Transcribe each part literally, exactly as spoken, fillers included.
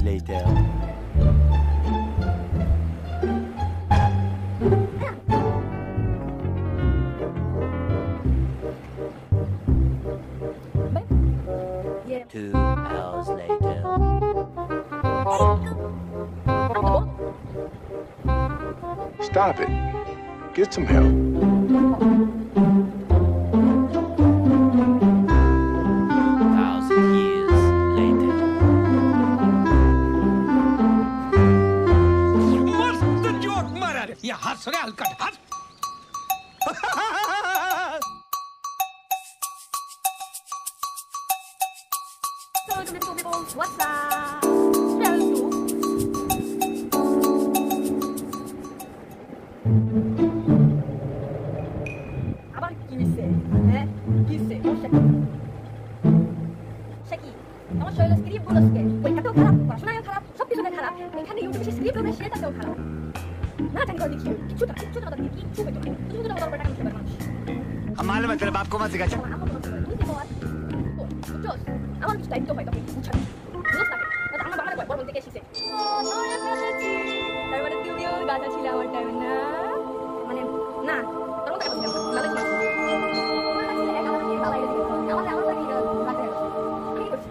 later. Two hours later. Stop it. Get some help. Thousand years later. मस्त joke मारा रे या हंस रे हलकट हंस Hello people, what's up? Hello. আবার কি হইছে হ্যাঁ কি হইছে শাকি আমার শরীরে স্ক্রিপ্ট গুলো আজকে পরীক্ষাতেও খারাপ পড়াশোনায়ও খারাপ সব কিছুতে খারাপ এখানে ইউটিউবে স্ক্রিপ্ট গুলো সেটাতেও খারাপ না জানি করে দেখি কিছু না কিছু না দেখি কিছু বেটো কিছু না বড় টাকা নিতে পারবে মানুষ हमारे मतलब आपको मत सिखा আমার কিছু দায়িত্ব হয় তখন বুঝাবি বুঝছ না এটা আমার বাবার বড় থেকে এসেছে নরে ফেলেছি তারপরে তুমিও গাছা ছিল আমার টাইমে না মানে না তোর কথা বলছিলাম ভালো ছিল আমার আমার লাগি রাতে আমি করছি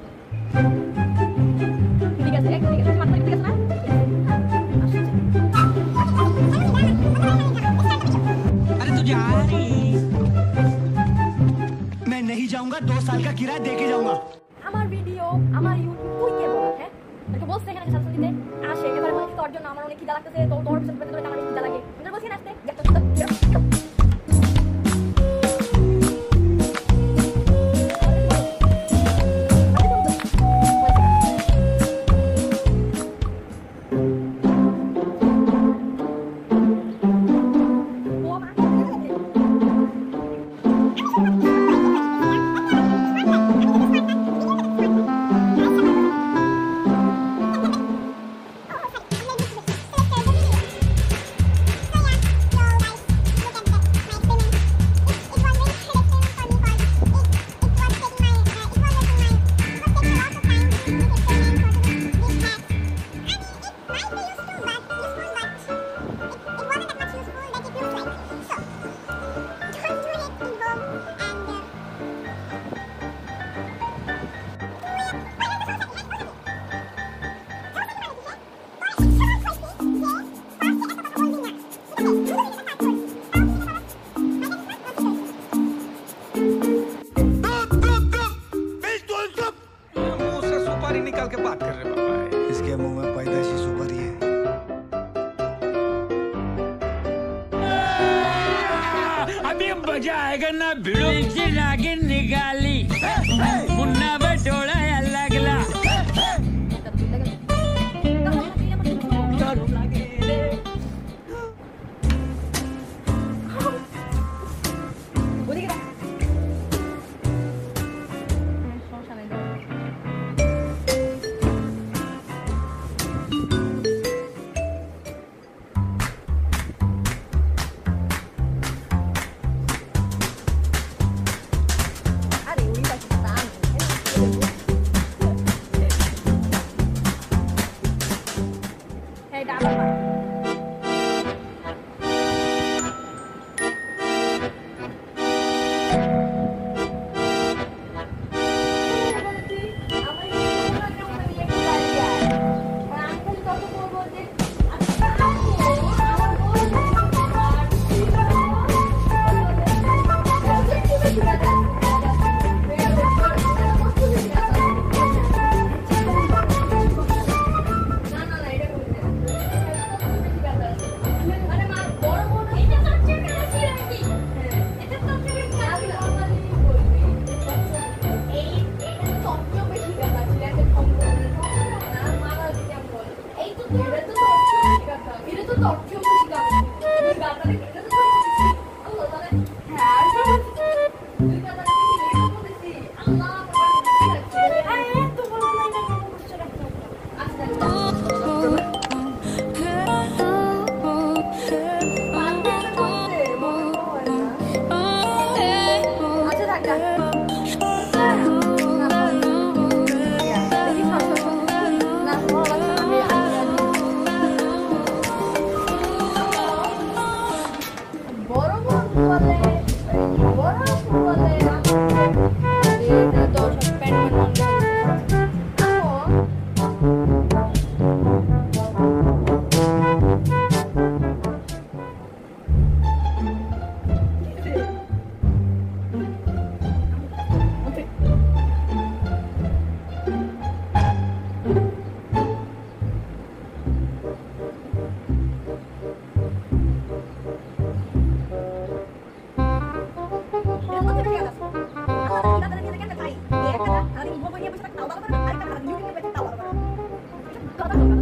ঠিক আছে ঠিক আছে মাত্র ঠিক আছে না अरे तू जा रही मैं नहीं जाऊंगा दो साल का किराया दे के जाऊंगा আমার ভিডিও আমার ইউটিউব তুই কে বল হ্যাঁ তোকে বলছ এখানে সাবস্ক্রাইব দিতে আসে এবারে বলছি তোর জন্য আমার অনেক খিদা লাগতেছে তো তোর পিছনে পিছনে আমার খিদা লাগে তোর বলছি না আসতে দেখো निकाल के बात कर रहे पापा इसके मुंह में पैदाइशी सुपारी है अभी मजा आएगा ना भिड़ो से नागिन निकाली मुन्ना बटोड़ा अलग ला তাও ভালো করে আরেকটা ভালো ইউটিউবে পেতে তাও ভালো করে কথা বলবা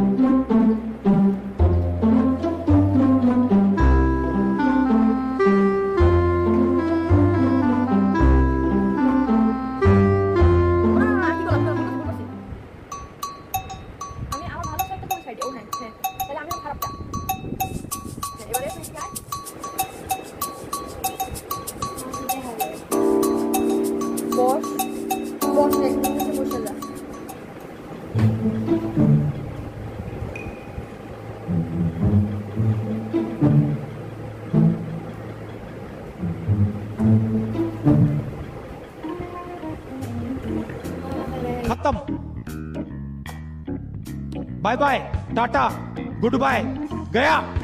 खत्म bye bye tata good bye गया